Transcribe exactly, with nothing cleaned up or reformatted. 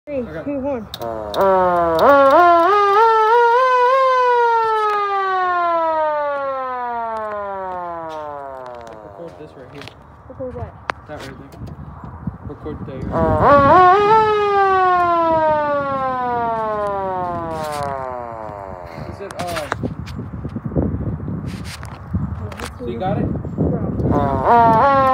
Three, okay. two, one. Record this right here. Record what? That right there. Record there. Is it, uh... So you got it? Bro.